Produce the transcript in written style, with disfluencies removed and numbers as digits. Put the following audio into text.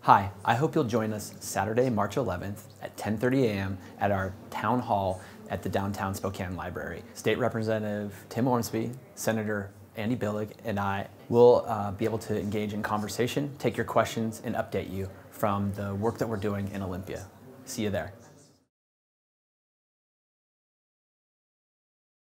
Hi, I hope you'll join us Saturday, March 11th at 10:30 a.m. at our town hall at the downtown Spokane Library. State Representative Timm Ormsby, Senator Andy Billig, and I will be able to engage in conversation, take your questions, and update you from the work that we're doing in Olympia. See you there.